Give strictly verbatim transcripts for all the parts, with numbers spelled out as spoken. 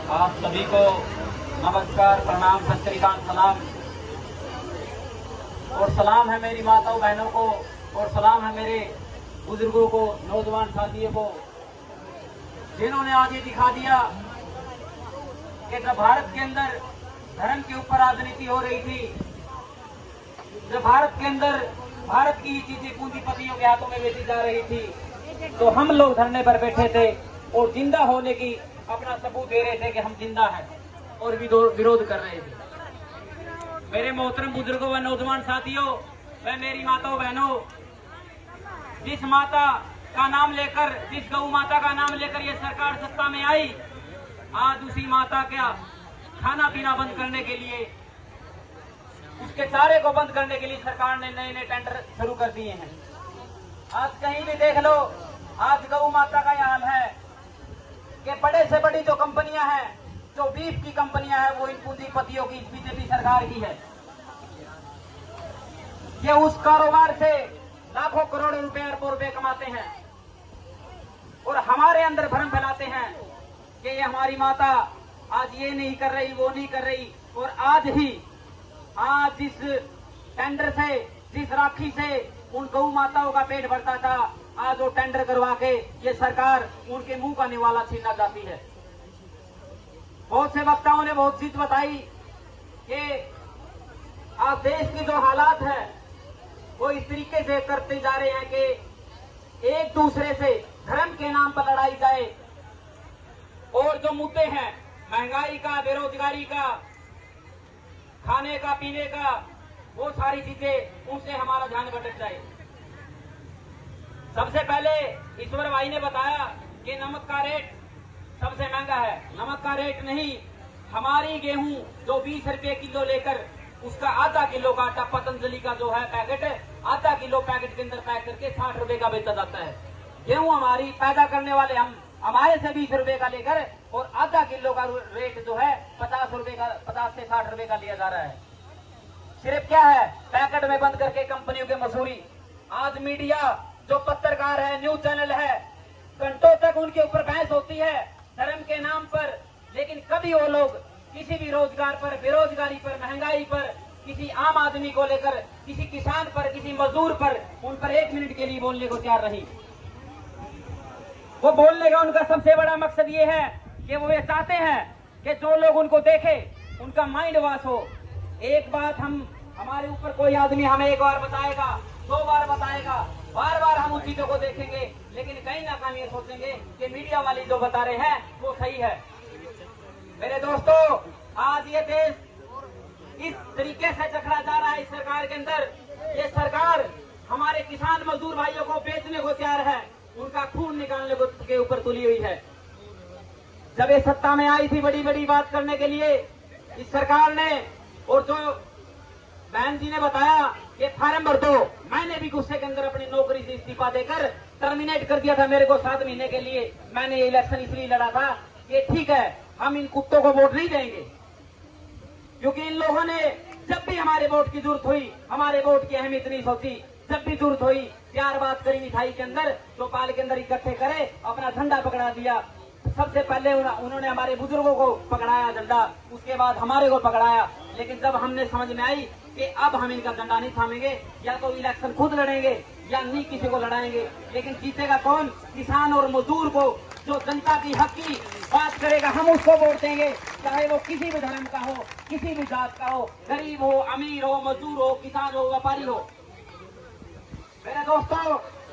आप सभी को नमस्कार, प्रणाम, सत श्री अकाल, सलाम। और सलाम है मेरी माताओं बहनों को, और सलाम है मेरे बुजुर्गों को, नौजवान साथियों को, जिन्होंने आज ये दिखा दिया कि जब भारत के अंदर धर्म के ऊपर राजनीति हो रही थी, जब भारत के अंदर भारत की चीजें पूंजीपतियों के हाथों में बेची जा रही थी, तो हम लोग धरने पर बैठे थे और जिंदा होने की अपना सबूत दे रहे थे कि हम जिंदा हैं और विरोध कर रहे थे। मेरे मोहतरम बुजुर्गों व नौजवान साथियों व मेरी माताओं बहनों, जिस माता का नाम लेकर, जिस गौ माता का नाम लेकर ये सरकार सत्ता में आई, आज उसी माता का खाना पीना बंद करने के लिए, उसके चारे को बंद करने के लिए सरकार ने नए नए टेंडर शुरू कर दिए हैं। आज कहीं भी देख लो, आज गौ माता का यह हाल है कि बड़े से बड़ी जो कंपनियां हैं, जो बीफ की कंपनियां हैं, वो इन पूंजीपतियों की, बीजेपी सरकार की है। ये उस कारोबार से लाखों करोड़ों रुपए, अरबों रुपए कमाते हैं और हमारे अंदर भ्रम फैलाते हैं कि ये हमारी माता आज ये नहीं कर रही, वो नहीं कर रही। और आज ही, आज जिस टेंडर से, जिस राखी से उन गौ माताओं का पेट भरता था, आज वो टेंडर करवा के ये सरकार उनके मुंह का निवाला छीनना चाहती है। बहुत से वक्ताओं ने बहुत चीज बताई कि आज देश की जो हालात है वो इस तरीके से करते जा रहे हैं कि एक दूसरे से धर्म के नाम पर लड़ाई जाए, और जो मुद्दे हैं महंगाई का, बेरोजगारी का, खाने का, पीने का, वो सारी चीजें, उनसे हमारा ध्यान भटक जाए। सबसे पहले ईश्वर भाई ने बताया कि नमक का रेट सबसे महंगा है। नमक का रेट नहीं, हमारी गेहूं जो बीस रुपए किलो लेकर उसका आधा किलो का आटा पतंजलि का जो है पैकेट है, आधा किलो पैकेट के अंदर पैक करके साठ रुपए का बेचा जाता है। गेहूं हमारी पैदा करने वाले हम, हमारे से बीस रुपए का लेकर और आधा किलो का रेट जो है पचास रुपए का, पचास से साठ रुपए का लिया जा रहा है। सिर्फ क्या है, पैकेट में बंद करके कंपनियों के मसूरी। आज मीडिया, जो पत्रकार है, न्यूज चैनल है, घंटों तक उनके ऊपर बहस होती है धर्म के नाम पर, लेकिन कभी वो लोग किसी भी रोजगार पर, बेरोजगारी पर, महंगाई पर, किसी आम आदमी को लेकर, किसी किसान पर, किसी मजदूर पर, उन पर एक मिनट के लिए बोलने को तैयार नहीं। वो बोलने का उनका सबसे बड़ा मकसद ये है कि वो ये चाहते हैं कि जो लोग उनको देखे उनका माइंड वॉश हो। एक बात हम, हमारे ऊपर कोई आदमी हमें एक बार बताएगा, दो बार बताएगा, बार बार हम उन चीजों को देखेंगे, लेकिन कहीं ना कहीं ये सोचेंगे कि मीडिया वाली जो बता रहे हैं वो सही है। मेरे दोस्तों, आज ये देश इस तरीके से चखड़ा जा रहा है इस सरकार के अंदर। ये सरकार हमारे किसान मजदूर भाइयों को बेचने को तैयार है, उनका खून निकालने को के ऊपर तुली हुई है। जब ये सत्ता में आई थी बड़ी बड़ी बात करने के लिए इस सरकार ने, और जो बहन जी ने बताया कि फार्म भर दो, मैंने भी गुस्से के अंदर अपनी नौकरी से इस्तीफा देकर टर्मिनेट कर दिया था मेरे को सात महीने के लिए। मैंने ये इलेक्शन इसलिए लड़ा था कि ठीक है, हम इन कुत्तों को वोट नहीं देंगे, क्योंकि इन लोगों ने जब भी हमारे वोट की जरूरत हुई, हमारे वोट की अहमियत नहीं सोची। जब भी जरूरत हुई, प्यार बात करी मिठाई के अंदर, चौपाल के अंदर इकट्ठे करे, अपना झंडा पकड़ा दिया। सबसे पहले उन्होंने हमारे बुजुर्गों को पकड़ाया झंडा, उसके बाद हमारे को पकड़ाया। लेकिन जब हमने समझ में आई कि अब हम इनका झंडा नहीं थामेंगे, या तो इलेक्शन खुद लड़ेंगे या नहीं किसी को लड़ाएंगे, लेकिन जीतेगा कौन? किसान और मजदूर को, जो जनता की हक की बात करेगा, हम उसको वोट देंगे, चाहे वो किसी भी धर्म का हो, किसी भी जात का हो, गरीब हो, अमीर हो, मजदूर हो, किसान हो, व्यापारी हो। मेरे दोस्तों,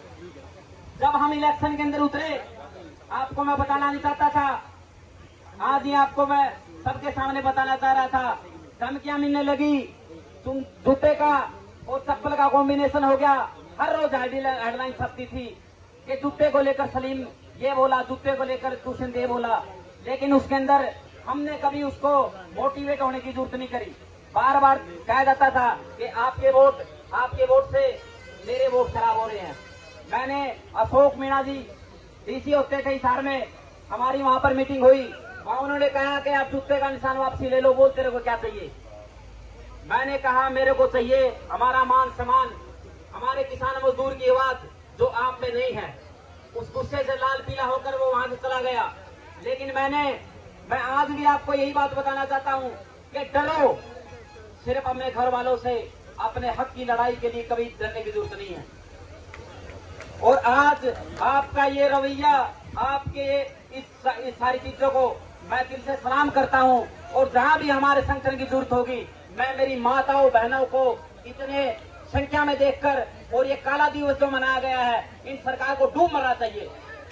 जब हम इलेक्शन के अंदर उतरे, आपको मैं बताना नहीं चाहता था, आज ही आपको मैं सबके सामने बताना चाह रहा था। धमकियां मिलने लगी, तुम जूते का और चप्पल का कॉम्बिनेशन हो गया। हर रोज हेडलाइन छपती थी कि जूते को लेकर सलीम ये बोला, जूते को लेकर दुष्यंत ये बोला, लेकिन उसके अंदर हमने कभी उसको मोटिवेट होने की जरूरत नहीं करी। बार बार कहा जाता था कि आपके वोट, आपके वोट से मेरे वोट खराब हो रहे हैं। मैंने अशोक मीणा जी डीसी होते थे हिसार में, हमारी वहां पर मीटिंग हुई, वहां उन्होंने कहा कि आप जूते का निशान वापसी ले लो, बोल तेरे को क्या चाहिए। मैंने कहा मेरे को चाहिए हमारा मान सम्मान, हमारे किसान मजदूर की आवाज जो आप में नहीं है। उस गुस्से से लाल पीला होकर वो वहां से चला गया। लेकिन मैंने मैं आज भी आपको यही बात बताना चाहता हूं कि डरो सिर्फ अपने घर वालों से, अपने हक की लड़ाई के लिए कभी डरने की जरूरत नहीं है। और आज आपका ये रवैया, आपके इस, इस सारी चीजों को मैं दिल से सलाम करता हूं। और जहां भी हमारे संगठन की जरूरत होगी, मैं मेरी माताओं बहनों को इतने संख्या में देखकर, और ये काला दिवस जो मनाया गया है, इन सरकार को डूब मरना चाहिए।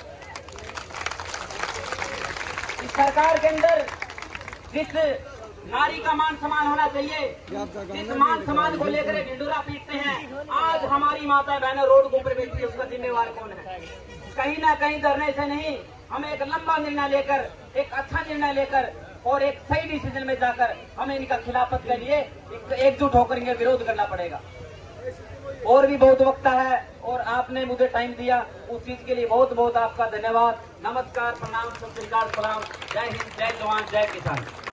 इस सरकार के अंदर जिस नारी का मान सम्मान होना चाहिए, जिस मान सम्मान को लेकर ढिंडोरा पीटते हैं, आज हमारी माता बहनें रोड के ऊपर बैठी है, उसका जिम्मेवार कौन है? कहीं ना कहीं धरने से नहीं, हमें एक लंबा निर्णय लेकर, एक अच्छा निर्णय लेकर और एक सही डिसीजन में जाकर हमें इनका खिलाफत के लिए एकजुट होकर इनका विरोध करना पड़ेगा। और भी बहुत वक्त है और आपने मुझे टाइम दिया, उस चीज के लिए बहुत बहुत आपका धन्यवाद। नमस्कार, प्रणाम, सत श्री अकाल, सलाम, जय हिंद, जय जवान, जय किसान।